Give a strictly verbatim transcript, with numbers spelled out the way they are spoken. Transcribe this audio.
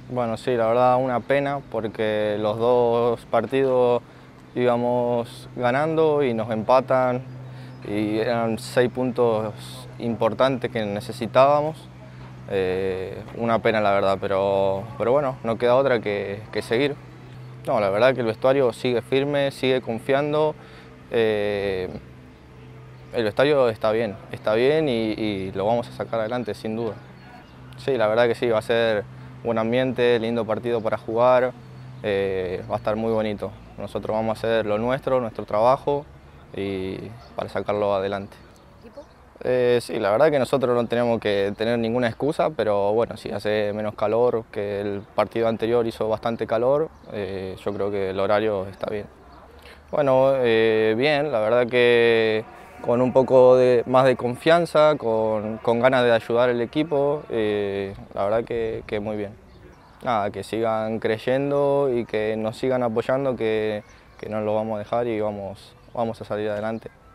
Bueno, sí, la verdad una pena porque los dos partidos íbamos ganando y nos empatan y eran seis puntos importantes que necesitábamos. Eh, una pena la verdad, pero, pero bueno, no queda otra que, que seguir. No, la verdad que el vestuario sigue firme, sigue confiando. Eh, el vestuario está bien, está bien y, y lo vamos a sacar adelante sin duda. Sí, la verdad que sí, va a ser buen ambiente, lindo partido para jugar, eh, va a estar muy bonito. Nosotros vamos a hacer lo nuestro, nuestro trabajo y para sacarlo adelante. Eh, sí, la verdad que nosotros no tenemos que tener ninguna excusa, pero bueno, si hace menos calor, que el partido anterior hizo bastante calor, eh, yo creo que el horario está bien. Bueno, eh, bien, la verdad que con un poco de, más de confianza, con, con ganas de ayudar al equipo, eh, la verdad que, que muy bien. Nada, que sigan creyendo y que nos sigan apoyando, que, que no lo vamos a dejar y vamos, vamos a salir adelante.